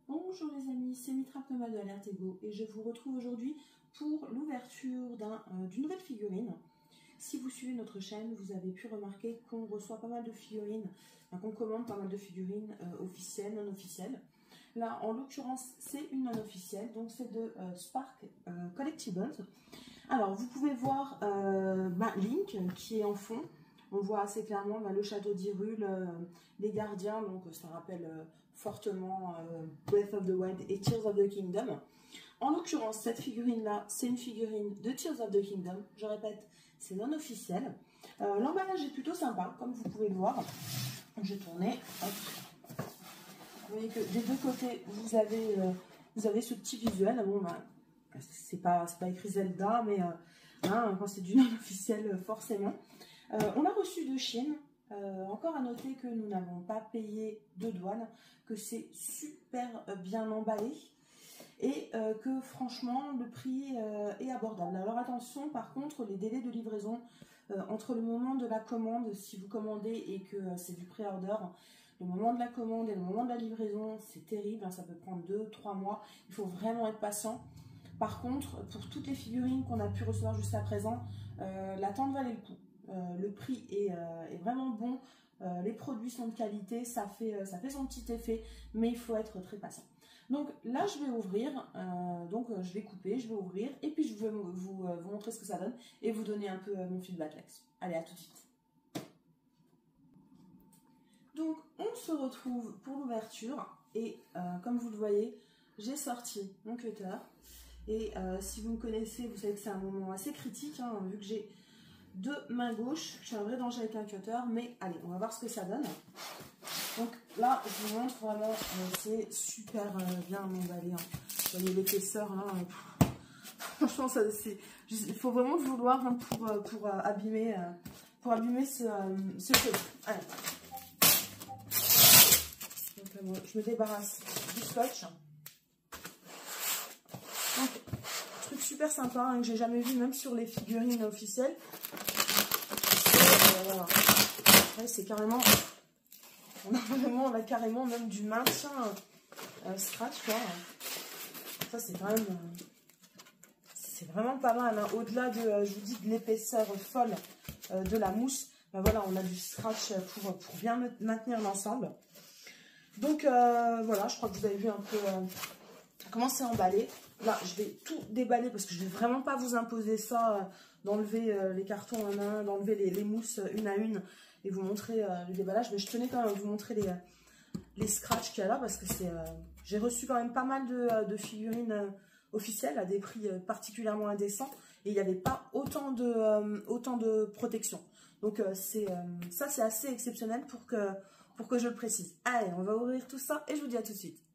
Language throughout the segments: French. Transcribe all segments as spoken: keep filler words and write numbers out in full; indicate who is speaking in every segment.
Speaker 1: Bonjour les amis, c'est Mitra Pneuma de Alerte Ego et je vous retrouve aujourd'hui pour l'ouverture d'un, euh, d'une nouvelle figurine. Si vous suivez notre chaîne, vous avez pu remarquer qu'on reçoit pas mal de figurines, enfin, qu'on commande pas mal de figurines euh, officielles, non officielles. Là, en l'occurrence, c'est une non officielle, donc c'est de euh, Spark euh, Collectibles. Alors, vous pouvez voir euh, bah, Link qui est en fond. On voit assez clairement bah, le château d'Hyrule, euh, les gardiens, donc ça rappelle euh, fortement euh, Breath of the Wild et Tears of the Kingdom. En l'occurrence, cette figurine-là, c'est une figurine de Tears of the Kingdom. Je répète, c'est non officiel. Euh, L'emballage est plutôt sympa, comme vous pouvez le voir. Je vais tourner. Hop. Vous voyez que des deux côtés, vous avez, euh, vous avez ce petit visuel. Bon, bah, c'est pas, c'est pas écrit Zelda, mais euh, hein, quand c'est du non officiel, forcément. Euh, on l'a reçu de Chine. Euh, encore à noter que nous n'avons pas payé de douane, que c'est super bien emballé et euh, que franchement le prix euh, est abordable. Alors attention, par contre, les délais de livraison euh, entre le moment de la commande, si vous commandez et que euh, c'est du pré-order, le moment de la commande et le moment de la livraison, c'est terrible, hein, ça peut prendre deux trois mois, il faut vraiment être patient. Par contre, pour toutes les figurines qu'on a pu recevoir jusqu'à présent, euh, l'attente valait le coup. Euh, le prix est, euh, est vraiment bon, euh, les produits sont de qualité, ça fait, euh, ça fait son petit effet, mais il faut être très patient. Donc là, je vais ouvrir, euh, donc euh, je vais couper, je vais ouvrir, et puis je vais vous, vous, euh, vous montrer ce que ça donne et vous donner un peu euh, mon feedback là-dessus. Allez, à tout de suite. Donc, on se retrouve pour l'ouverture, et euh, comme vous le voyez, j'ai sorti mon cutter. Et euh, si vous me connaissez, vous savez que c'est un moment assez critique, hein, vu que j'ai deux mains gauches. Je suis un vrai danger avec un cutter, mais allez, on va voir ce que ça donne. Donc là, je vous montre vraiment, euh, c'est super euh, bien emballé. Hein. Vous voyez l'épaisseur là. Euh, franchement, ça, c'est, il faut vraiment vouloir hein, pour, euh, pour, euh, abîmer, euh, pour abîmer ce, euh, ce cheveu. Allez. Donc, euh, bon, je me débarrasse du scotch. Donc, truc super sympa hein, que j'ai jamais vu même sur les figurines officielles. Euh, voilà. Ouais, c'est carrément, on a vraiment, on a carrément même du maintien euh, scratch quoi. Ça c'est quand même, euh, c'est vraiment pas mal. Hein. Au-delà de, euh, je vous dis, de l'épaisseur folle euh, de la mousse, ben voilà, on a du scratch pour, pour bien maintenir l'ensemble. Donc euh, voilà, je crois que vous avez vu un peu euh, comment c'est emballé. Là, je vais tout déballer parce que je ne vais vraiment pas vous imposer ça, euh, d'enlever euh, les cartons un à un, d'enlever les, les mousses une à une et vous montrer euh, le déballage. Mais je tenais quand même à vous montrer les, les scratchs qu'il y a là parce que c'est, euh, j'ai reçu quand même pas mal de, de figurines euh, officielles à des prix euh, particulièrement indécents et il n'y avait pas autant de, euh, autant de protection. Donc euh, c'est, euh, ça, c'est assez exceptionnel pour que, pour que je le précise. Allez, on va ouvrir tout ça et je vous dis à tout de suite.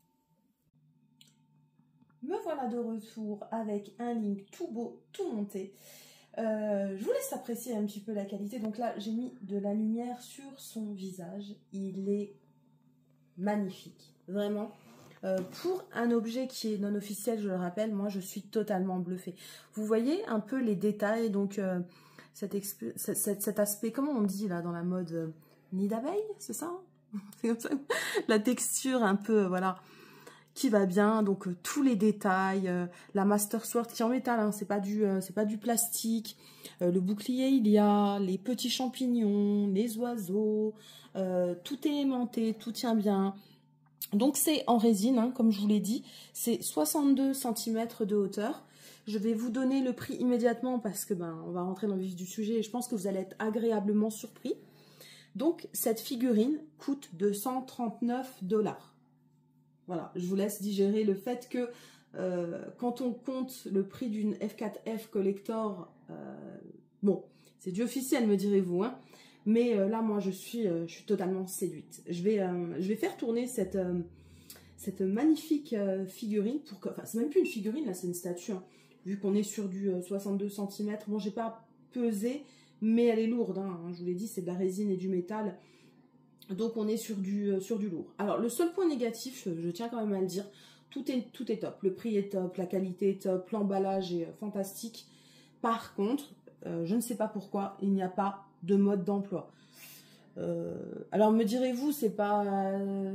Speaker 1: Me voilà de retour avec un Link tout beau, tout monté. Euh, je vous laisse apprécier un petit peu la qualité. Donc là, j'ai mis de la lumière sur son visage. Il est magnifique, vraiment. Euh, pour un objet qui est non officiel, je le rappelle, moi je suis totalement bluffée. Vous voyez un peu les détails, donc euh, cet, cet, cet aspect, comment on dit là dans la mode, euh, nid d'abeille, c'est ça? C'est comme ça. La texture un peu, euh, voilà, qui va bien, donc euh, tous les détails, euh, la Master Sword qui est en métal, hein, c'est pas du, euh, c'est pas du plastique, euh, le bouclier il y a, les petits champignons, les oiseaux, euh, tout est aimanté, tout tient bien. Donc c'est en résine, hein, comme je vous l'ai dit, c'est soixante-deux centimètres de hauteur. Je vais vous donner le prix immédiatement parce que ben on va rentrer dans le vif du sujet et je pense que vous allez être agréablement surpris. Donc cette figurine coûte deux cent trente-neuf dollars. Voilà, je vous laisse digérer le fait que euh, quand on compte le prix d'une F quatre F Collector, euh, bon, c'est du officiel me direz-vous, hein, mais euh, là moi je suis, euh, je suis totalement séduite. Je vais, euh, je vais faire tourner cette, euh, cette magnifique euh, figurine, pour que, enfin c'est même plus une figurine, là c'est une statue, hein, vu qu'on est sur du euh, soixante-deux centimètres, bon j'ai pas pesé, mais elle est lourde, hein, je vous l'ai dit, c'est de la résine et du métal. Donc on est sur du, sur du lourd. Alors le seul point négatif, je tiens quand même à le dire, tout est, tout est top. Le prix est top, la qualité est top, l'emballage est fantastique. Par contre, euh, je ne sais pas pourquoi, il n'y a pas de mode d'emploi. Euh, alors me direz-vous, c'est pas... Euh,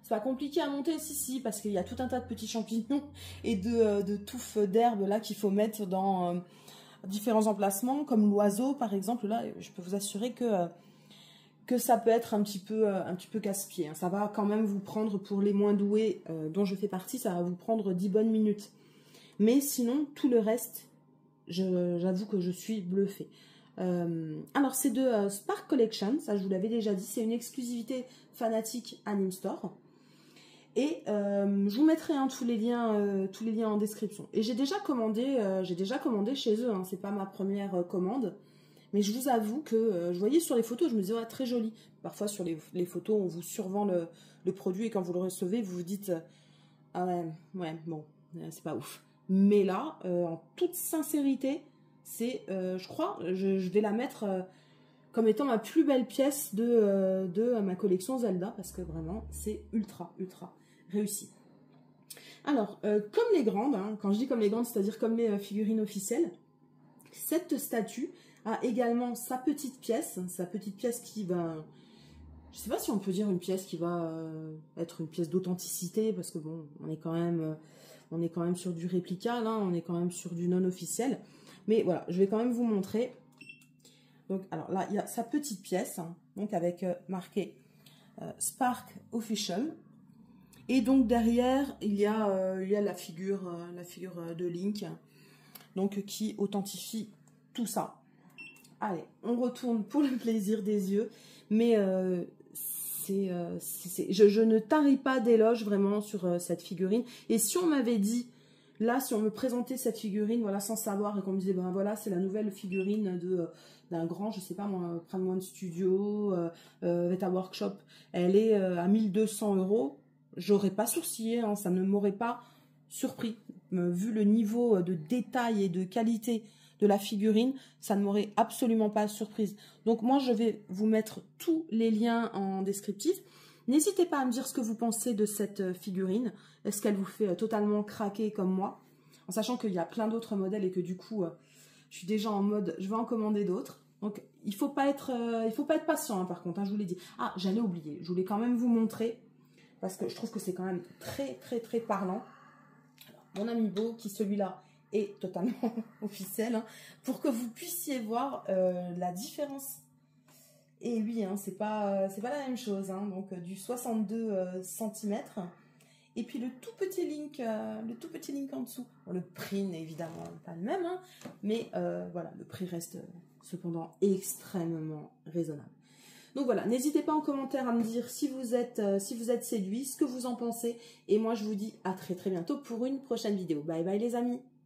Speaker 1: C'est pas compliqué à monter, si, si, parce qu'il y a tout un tas de petits champignons et de, euh, de touffes d'herbe là qu'il faut mettre dans euh, différents emplacements, comme l'oiseau par exemple. Là, je peux vous assurer que, euh, que ça peut être un petit peu, euh, un petit peu casse-pied. Hein. Ça va quand même vous prendre, pour les moins doués euh, dont je fais partie, ça va vous prendre dix bonnes minutes. Mais sinon, tout le reste, j'avoue que je suis bluffée. Euh, alors, c'est de euh, Spark Collection, ça je vous l'avais déjà dit, c'est une exclusivité Fanatic Anime Store. Et euh, je vous mettrai hein, tous, les liens, euh, tous les liens en description. Et j'ai déjà commandé, euh, j'ai déjà commandé chez eux, hein, c'est pas ma première euh, commande. Mais je vous avoue que euh, je voyais sur les photos, je me disais, ouais, très joli. Parfois sur les, les photos, on vous survend le, le produit et quand vous le recevez, vous vous dites, euh, ah ouais, ouais, bon, euh, c'est pas ouf. Mais là, euh, en toute sincérité, c'est, euh, je crois, je, je vais la mettre euh, comme étant ma plus belle pièce de, euh, de ma collection Zelda, parce que vraiment, c'est ultra, ultra réussi. Alors, euh, comme les grandes, hein, quand je dis comme les grandes, c'est-à-dire comme les euh, figurines officielles, cette statue a également sa petite pièce, sa petite pièce qui va, je sais pas si on peut dire une pièce qui va euh, être une pièce d'authenticité, parce que bon, on est quand même, euh, on est quand même sur du réplica, là, on est quand même sur du non officiel. Mais voilà, je vais quand même vous montrer. Donc, alors là, il y a sa petite pièce, hein, donc avec euh, marqué euh, Spark Official. Et donc derrière, il y a, euh, il y a la figure, euh, la figure euh, de Link, donc qui authentifie tout ça. Allez, on retourne pour le plaisir des yeux, mais euh, c'est, euh, je, je ne tarie pas d'éloges vraiment sur euh, cette figurine. Et si on m'avait dit, là, si on me présentait cette figurine, voilà, sans savoir, et qu'on me disait, ben voilà, c'est la nouvelle figurine de euh, d'un grand, je sais pas moi, Prime One Studio, euh, euh, Veta Workshop, elle est euh, à mille deux cents euros, j'aurais pas sourcillé, hein, ça ne m'aurait pas surpris. Euh, vu le niveau de détail et de qualité de la figurine, ça ne m'aurait absolument pas surprise. Donc moi, je vais vous mettre tous les liens en descriptif. N'hésitez pas à me dire ce que vous pensez de cette figurine. Est-ce qu'elle vous fait totalement craquer comme moi? En sachant qu'il y a plein d'autres modèles et que du coup, je suis déjà en mode, je vais en commander d'autres. Donc, il ne faut pas être, euh, il faut pas être patient, hein, par contre, hein, je vous l'ai dit. Ah, j'allais oublier, je voulais quand même vous montrer, parce que je trouve que c'est quand même très, très, très parlant. Alors, mon amiibo, qui celui-là est totalement officiel, hein, pour que vous puissiez voir euh, la différence. Et oui, hein, c'est pas, c'est pas la même chose, hein, donc euh, du soixante-deux centimètres. Et puis le tout petit link, euh, le tout petit link en dessous. Bon, le prix n'est évidemment pas le même, hein, mais euh, voilà, le prix reste euh, cependant extrêmement raisonnable. Donc voilà, n'hésitez pas en commentaire à me dire si vous êtes, euh, si vous êtes séduit, ce que vous en pensez. Et moi, je vous dis à très très bientôt pour une prochaine vidéo. Bye bye les amis.